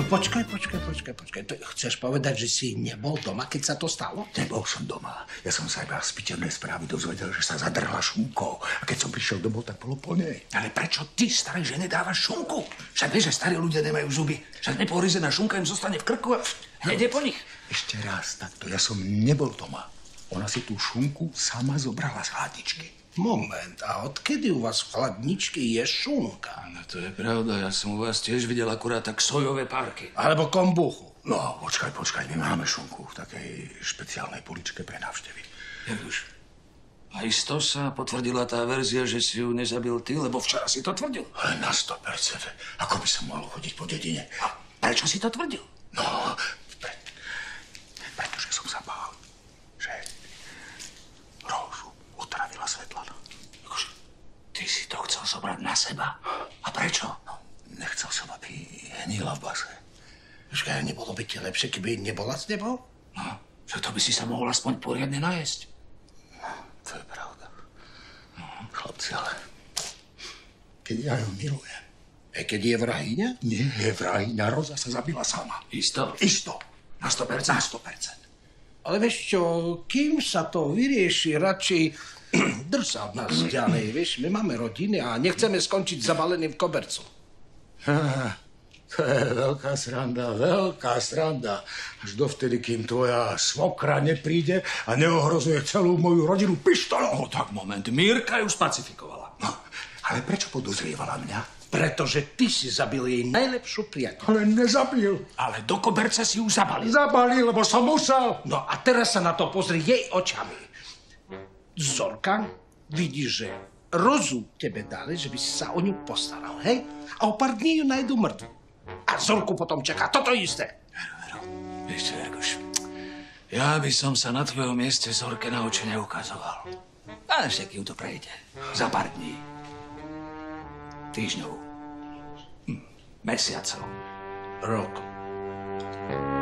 počkaj. Chceš povedať, že si nebol doma, keď sa to stalo? Nebol som doma. Ja som sa iba z piteľnej správy dozvedel, že sa zadrhla šunkou. A keď som prišiel domov, tak bolo po nej. Ale prečo ty starej žene dávaš šunku? Však vieš, že starí ľudia nemajú zuby. Však nepohryzená šunka im zostane v krku a hneď je po nich. Ešte raz takto. Ja som nebol doma. Ona si tú šunku sama zobrala z hladničky. Moment, a odkedy u vás v chladničke je šunka? No to je pravda, ja som u vás tiež videl akurát tak sojové párky. Alebo kombuchu. No, počkaj, my máme šunku v takej špeciálnej poličke pre návštevy. Ježiš, a isto sa potvrdila tá verzia, že si ju nezabil ty, lebo včera si to tvrdil. Ale na 100%. Ako by som mal chodiť po dedine? A prečo si to tvrdil? No, pretože som sa bál, že Róžu otravila Svetlana. Akože, ty si to chcel zobrať na seba? A prečo? No, nechcel som, aby hnila v base. Počkaj, nebolo by ti lepšie, keby nebola s tebou? No, že to by si sa mohol aspoň poriadne najesť. No, to je pravda. Chlapci, ale keď ja ju milujem. Keď je vrahyňa? Nie je vrahyňa, Roza sa zabila sama. Isto? Isto. Na 100%? Na 100%. Ale vieš čo, kým sa to vyrieši, radšej drž sa od nás ďalej, vieš? My máme rodiny a nechceme skončiť zabalený v kobercu. To je veľká sranda. Až dovtedy, kým tvoja svokra nepríde a neohrozuje celú moju rodinu pištolou. No tak moment, Mírka ju spacifikovala. No, ale prečo podozrievala mňa? Pretože ty si zabil jej najlepšiu priateľku. Ale nezabil. Ale do koberca si ju zabalil. Zabalil, lebo som musel. No a teraz sa na to pozri jej očami. Zorka, vidíš, že Rozu tebe dali, že by si sa o ňu postaral, hej? A o pár dní ju nájdu mŕtvu. A Zorku potom čaká toto isté. Vero, vieš čo, Jargoš, ja by som sa na tvojom mieste Zorke na oči neukazoval. Ale však ju to prejde. Za pár dní. Týždňov. Mesiacov. Rok.